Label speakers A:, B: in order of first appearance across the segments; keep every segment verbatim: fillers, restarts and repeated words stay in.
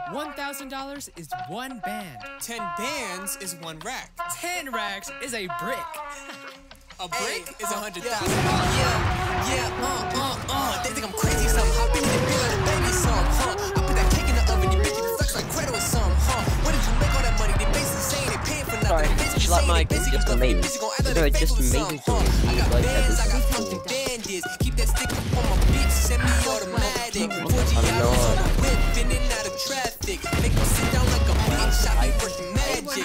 A: one thousand dollars is one band.
B: ten bands is one rack.
A: ten racks is a brick.
B: A brick
C: Hey,
B: is a
C: uh,
B: hundred
C: yeah,
B: thousand.
C: Yeah, yeah, uh, uh, uh. They think I'm crazy or something. Hop in the bill like a baby or something, huh? I put that cake in the oven, you bitches be flex like Credo or something, huh? Where did you make all that money? They basically saying they paying for nothing.
D: Sorry,
C: They
D: just like my
C: basically
D: just
C: bluffing.
D: amazing.
C: Bitches gon' act like
D: No,
C: they
D: just
C: faithful or
D: amazing
C: something, huh? I got
D: like
C: bands, I got
D: everything.
C: fucking bandits. Keep that stick up on my bitch, semi-automatic. four G hours on the whip, in and out of traffic. Make me sit down like a bitch, I be working magic.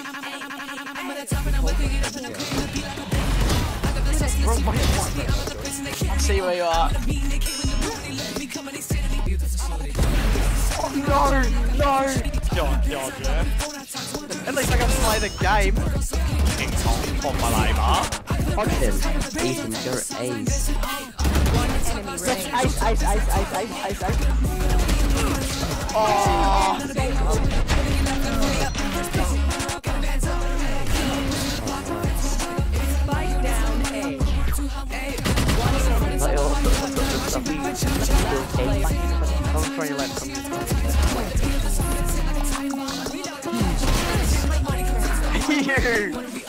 D: I see where you are.
E: Oh, no, no. God, God, yeah. At least I can play the game. King Kong on my labor.
D: Fuck him. Ethan, you're ace.
E: Ice, ice, ice, ice, ice, ice, ice. Oh. Come from your left, come from your left.